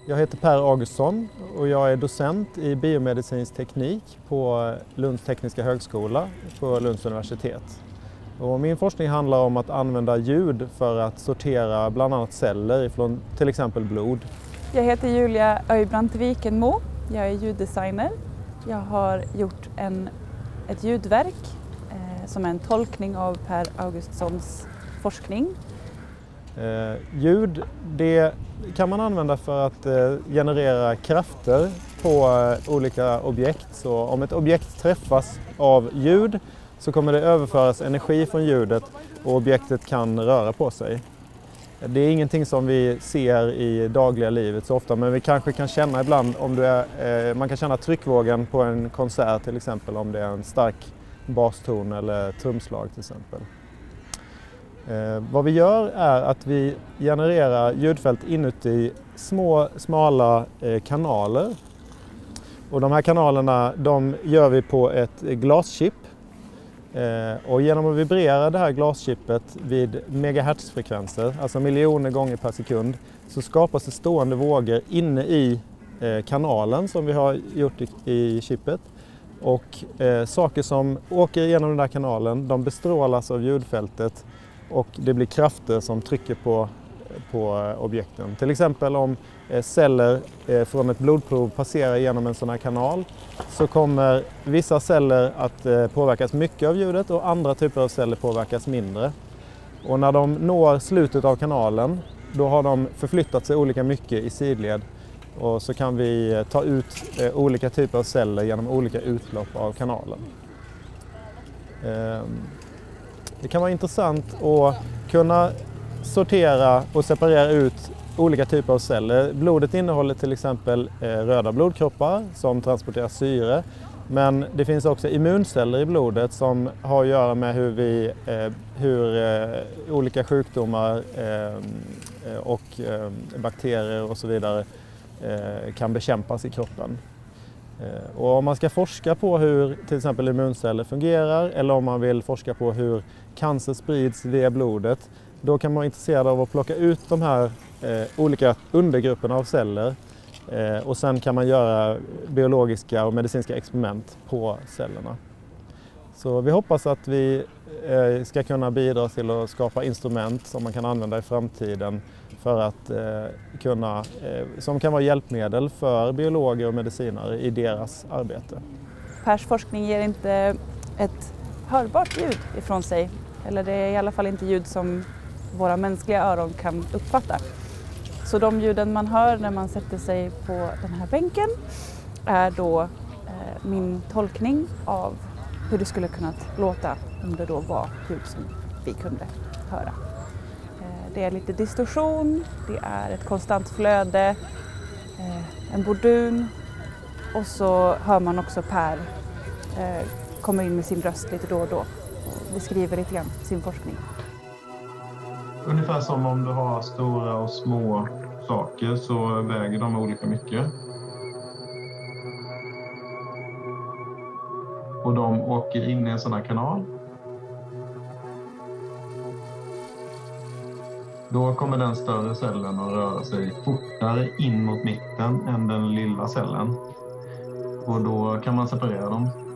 Jag heter Per Augustsson och jag är docent i biomedicinsk teknik på Lunds tekniska högskola på Lunds universitet. Och min forskning handlar om att använda ljud för att sortera bland annat celler från till exempel blod. Jag heter Julia Öjbrandt Wikenmo. Jag är ljuddesigner. Jag har gjort ett ljudverk som är en tolkning av Per Augustssons forskning. Ljud, det kan man använda för att generera krafter på olika objekt. Så om ett objekt träffas av ljud så kommer det överföras energi från ljudet och objektet kan röra på sig. Det är ingenting som vi ser i dagliga livet så ofta, men vi kanske kan känna ibland man kan känna tryckvågen på en konsert till exempel om det är en stark baston eller trumslag till exempel. Vad vi gör är att vi genererar ljudfält inuti små smala kanaler. Och de här kanalerna gör vi på ett glaschip. Och genom att vibrera det här glaschippet vid megahertzfrekvenser, alltså miljoner gånger per sekund, så skapas det stående vågor inne i kanalen som vi har gjort i chippet. Och saker som åker genom den här kanalen, de bestrålas av ljudfältet och det blir krafter som trycker på objekten. Till exempel om celler från ett blodprov passerar genom en sån här kanal så kommer vissa celler att påverkas mycket av ljudet och andra typer av celler påverkas mindre. Och när de når slutet av kanalen då har de förflyttat sig olika mycket i sidled och så kan vi ta ut olika typer av celler genom olika utlopp av kanalen. Det kan vara intressant att kunna sortera och separera ut olika typer av celler. Blodet innehåller till exempel röda blodkroppar som transporterar syre. Men det finns också immunceller i blodet som har att göra med hur olika sjukdomar och bakterier och så vidare kan bekämpas i kroppen. Och om man ska forska på hur till exempel immunceller fungerar eller om man vill forska på hur cancer sprids via blodet, då kan man vara intresserad av att plocka ut de här olika undergrupperna av celler och sen kan man göra biologiska och medicinska experiment på cellerna. Så vi hoppas att vi ska kunna bidra till att skapa instrument som man kan använda i framtiden för att som kan vara hjälpmedel för biologer och medicinare i deras arbete. Pers forskning ger inte ett hörbart ljud ifrån sig, eller det är i alla fall inte ljud som våra mänskliga öron kan uppfatta. Så de ljuden man hör när man sätter sig på den här bänken är då min tolkning av hur det skulle kunna låta om det då var ljud som vi kunde höra. Det är lite distorsion, det är ett konstant flöde, en bordun och så hör man också Per kommer in med sin röst lite då och då och beskriver lite grann sin forskning. Ungefär som om du har stora och små saker så väger de olika mycket. Och de åker in i en sån här kanal. Då kommer den större cellen att röra sig fortare in mot mitten än den lilla cellen. Och då kan man separera dem.